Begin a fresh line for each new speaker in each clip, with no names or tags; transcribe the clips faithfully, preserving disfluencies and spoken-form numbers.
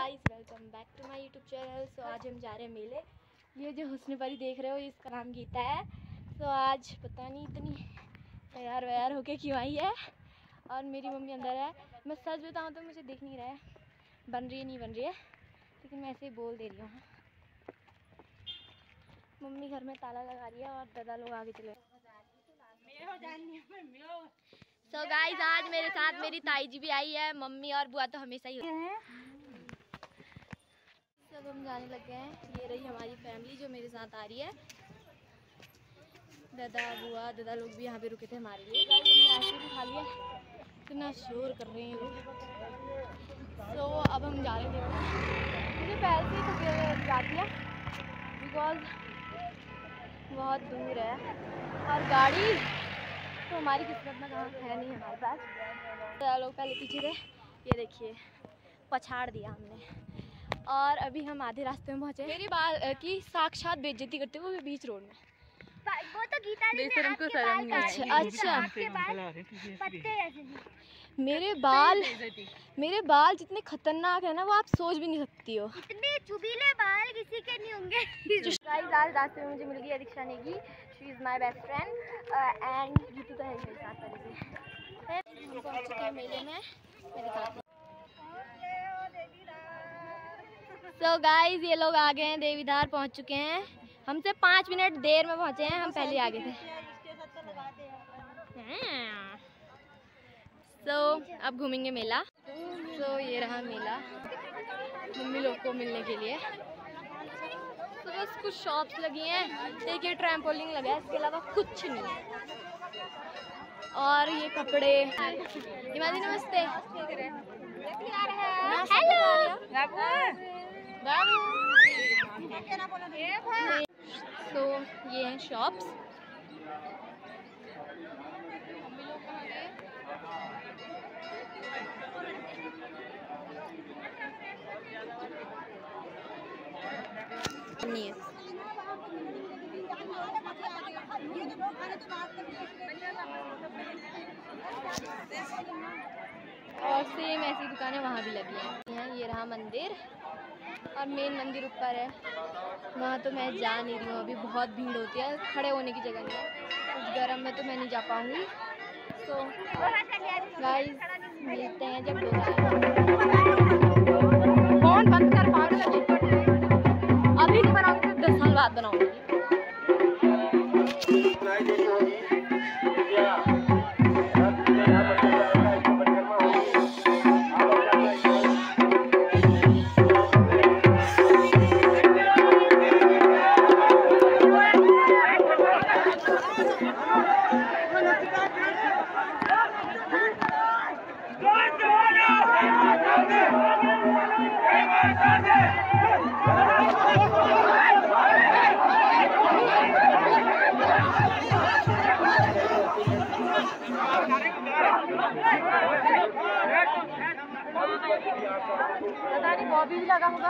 Guys, welcome back to my YouTube channel. So आज हम जा रहे हैं मेले। ये जो हुस्न परी देख रहे हो, इसका नाम गीता है। सो so, आज पता नहीं इतनी तैयार वैयार होके क्यों आई है। और मेरी मम्मी अंदर है। मैं सच बताऊँ तो मुझे दिख नहीं रहा है बन रही है नहीं बन रही है, लेकिन मैं ऐसे ही बोल दे रही हूँ। मम्मी घर में ताला लगा रही है और दादा लोग आगे चले। सो so गाइस, आज मेरे साथ मेरी ताई जी भी आई है। मम्मी और बुआ तो हमेशा ही है। सब हम जाने लग गए हैं। ये रही हमारी फैमिली जो मेरे साथ आ रही है। दादा बुआ दादा लोग भी यहाँ पे रुके थे हमारे लिए। हमने आइसक्रीम भी खा लिया। इतना शोर कर रहे हैं लोग। तो अब हम जा रहे थे। मुझे पहले से ही जाती है बिकॉज बहुत दूर है और गाड़ी तो हमारी किस्मत में कहाँ है नहीं हमारे पास। दादा लोग पहले पीछे थे, ये देखिए पछाड़ दिया हमने। और अभी हम आधे रास्ते में पहुंचे। मेरी बाल की साक्षात बेइज्जती करते हुए बीच रोड में।
वो तो गीता ने आपके बाल
अच्छा अच्छा
आपके बाल पत्ते जैसे
मेरे बाल मेरे बाल जितने खतरनाक है ना, वो आप सोच भी नहीं सकती हो।
इतने चुबीले बाल किसी के नहीं होंगे।
गाइस, आज रास्ते में मुझे मिल गई Diksha Negi. She is my best friend and Geetu तो है मेरे साथ पहले से। हम पहुंच चुके हैं मेले में मेरे साथ। सो गाइस, ये लोग आ गए हैं, देवीधार पहुंच चुके हैं। हमसे पाँच मिनट देर में पहुंचे हैं, हम पहले आ गए थे। सो so, अब घूमेंगे मेला। सो so, ये रहा मेला मम्मी लोग को मिलने के लिए। तो so, बस कुछ शॉप्स लगी हैं, देखिए ट्रैम्पोलिन लगा है, इसके अलावा कुछ नहीं है। और ये कपड़े। हिमादी नमस्ते। हेलो। तो ये हैं शॉप्स। नहीं है। और सेम ऐसी दुकानें वहाँ भी लगी हैं। यहाँ ये रहा मंदिर और मेन मंदिर ऊपर है। वहाँ तो मैं जा नहीं रही हूँ, अभी बहुत भीड़ होती है, खड़े होने की जगह नहीं है। उस गर्म में तो मैं नहीं जा पाऊँगी। तो गाइस, मिलते हैं जब फोन बंद कर पाऊँगी। अभी नहीं बनाऊँगी तो दस साल बाद बनाऊँगी। पता नहीं बॉबी भी लगा होगा।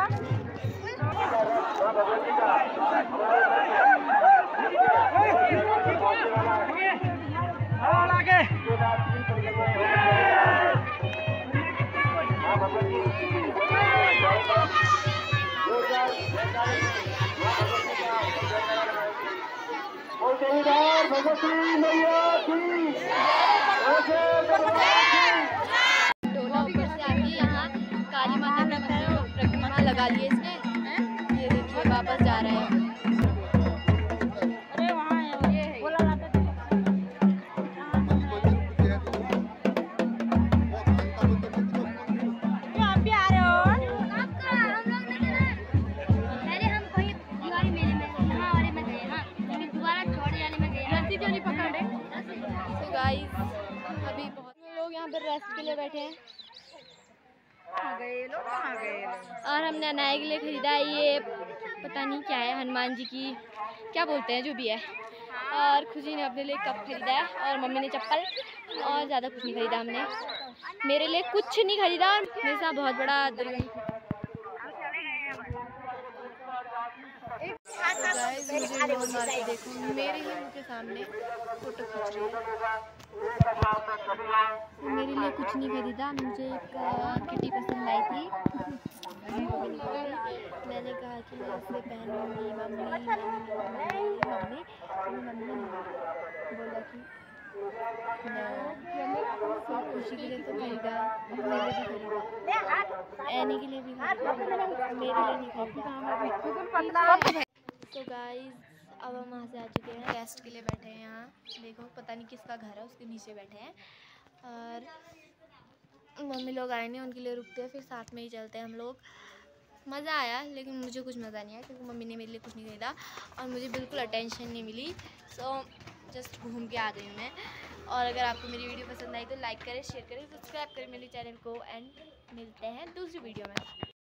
काली माता की प्रतिमा लगा लिए इसने। ये देखिए वापस जा रहे हैं। अरे वहाँ है ये बोला जाता है। आप भी आ रहे हो?
आपका हम लोग नहीं गए। पहले हम कोई दिवाली मेले में यहाँ वाले में गए हाँ, लेकिन दोबारा छोड़े वाले में गए।
जल्दी क्यों नहीं पकड़े? तो गाइस, अभी बहुत लोग यहाँ पर रेस्ट के लिए बैठे हैं।
गए लोग कहाँ गए लोग?
और हमने अनाया के लिए खरीदा है, ये पता नहीं क्या है, हनुमान जी की क्या बोलते हैं जो भी है। और खुशी ने अपने लिए कप खरीदा है और मम्मी ने चप्पल, और ज़्यादा कुछ नहीं खरीदा हमने। मेरे लिए कुछ नहीं खरीदा। मेरे साथ बहुत बड़ा दुर्गंध। देखो मेरे ही मुँह के सामने फोटो खींच रही है। मेरे लिए कुछ नहीं खरीदा, मुझे एक किटी पसंद आई थी। कि मैं इसे पहनूंगी। Mummy mummy mummy mummy mummy ने बोला कि सिर्फ खुशी के लिए तो खरीदा, अपने लिए भी खरीदा, एनी के लिए भी खरीदा, मेरे लिए नहीं खरीदा। तो गाइस अब हम वहाँ से आ चुके हैं, रेस्ट के लिए बैठे हैं यहाँ। देखो पता नहीं किसका घर है, उसके नीचे बैठे हैं। और मम्मी लोग आए नहीं, उनके लिए रुकते हैं, फिर साथ में ही चलते हैं हम लोग। मज़ा आया, लेकिन मुझे कुछ मज़ा नहीं आया क्योंकि मम्मी ने मेरे लिए कुछ नहीं खरीदा और मुझे बिल्कुल अटेंशन नहीं मिली। सो जस्ट घूम के आ गई हूँ मैं। और अगर आपको मेरी वीडियो पसंद आई तो लाइक करें, शेयर करें, सब्सक्राइब करें मेरे चैनल को। एंड मिलते हैं दूसरी वीडियो में।